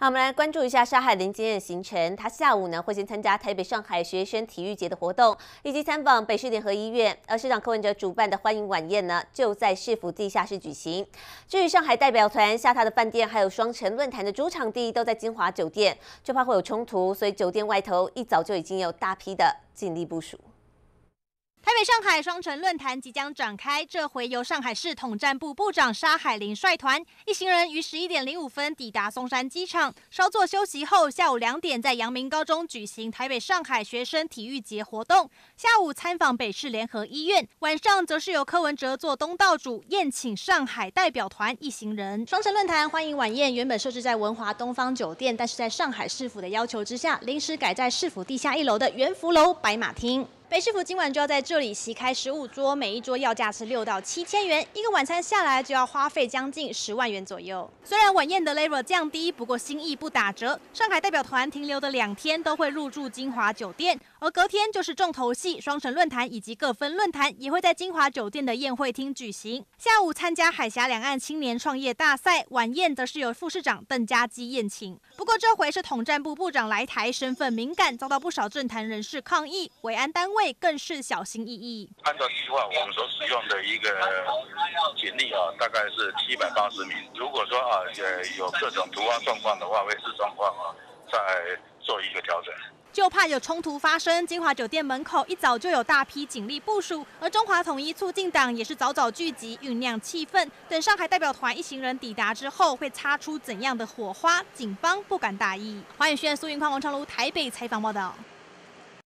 好，我们来关注一下沙海林今天的行程。他下午呢会先参加台北上海学生体育节的活动，以及参访北市联合医院。而市长柯文哲主办的欢迎晚宴呢，就在市府地下室举行。至于上海代表团下榻的饭店，还有双城论坛的主场地都在金华酒店，就怕会有冲突，所以酒店外头一早就已经有大批的警力部署。 台北上海双城论坛即将展开，这回由上海市统战部部长沙海林率团，一行人于11点05分抵达松山机场，稍作休息后，下午2点在阳明高中举行台北上海学生体育节活动，下午参访北市联合医院，晚上则是由柯文哲做东道主，宴请上海代表团一行人。双城论坛欢迎晚宴原本设置在文华东方酒店，但是在上海市府的要求之下，临时改在市府地下1楼的元福楼白马厅。 北市府今晚就要在这里席开15桌，每一桌要价是6到7千元，一个晚餐下来就要花费将近10万元左右。虽然晚宴的 level 降低，不过心意不打折。上海代表团停留的2天都会入住金华酒店，而隔天就是重头戏，双城论坛以及各分论坛也会在金华酒店的宴会厅举行。下午参加海峡两岸青年创业大赛，晚宴则是由副市长邓家基宴请。不过这回是统战部部长来台，身份敏感，遭到不少政坛人士抗议，维安单位 更是小心翼翼。 按照计划，我们所使用的一个警力大概是780名。如果说有各种突发状况的话，会视状况再做一个调整。 就怕有冲突发生，金华酒店门口一早就有大批警力部署，而中华统一促进党也是早早聚集，酝酿气氛。等上海代表团一行人抵达之后，会擦出怎样的火花？警方不敢大意。华语轩、苏云宽、王长卢台北采访报道。